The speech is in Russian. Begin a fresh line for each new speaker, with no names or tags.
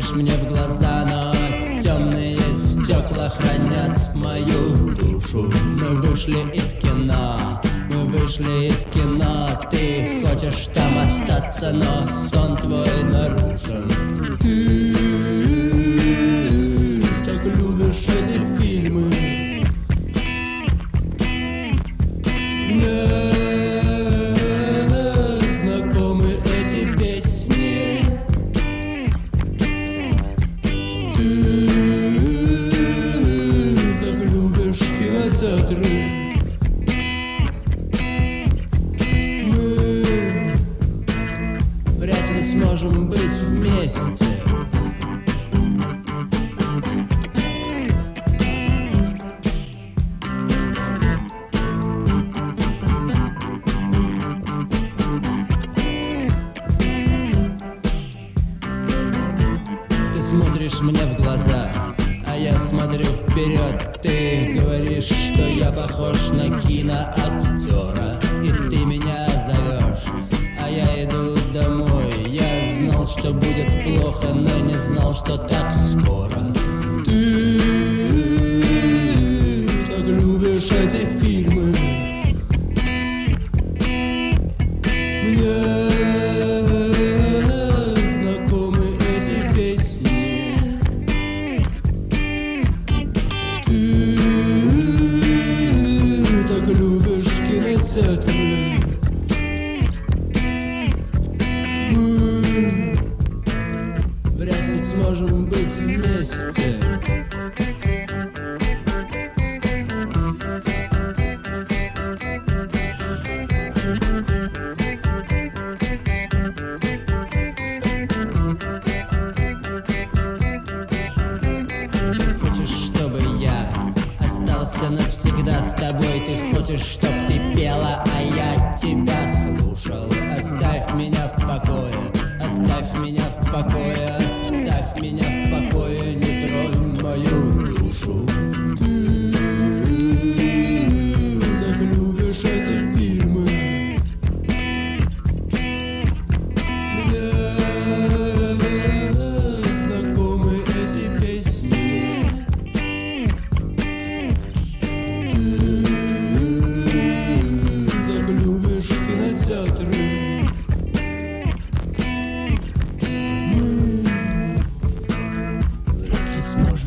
смотришь мне в глаза, но темные стекла хранят мою душу. Мы вышли из кино, мы вышли из кино. Ты хочешь там остаться, но сон твой нарушен. Ты так любишь эти фильмы. Мне знакомы эти песни. Ты так любишь кинотеатры. Мы вряд ли сможем быть вместе. Ты смотришь мне в глаза, а я смотрю вперед. Ты говоришь, что я похож на киноактера, и ты меня зовешь, а я иду домой. Я знал, что будет плохо, но не знал, что так скоро. Ты так любишь эти фильмы. Мне знакомы эти песни. Ты так любишь кинотеатры. Мы вряд ли сможем быть вместе. Ты хочешь, чтобы я остался навсегда с тобой. Ты хочешь, чтоб ты пела, а я тебя слушал. Оставь меня в покое, оставь меня в покое, оставь меня в покое, не тронь мою душу. Ты так любишь эти фильмы. Мне знакомы эти песни. Ты так любишь кинотеатры. Мы вряд ли сможем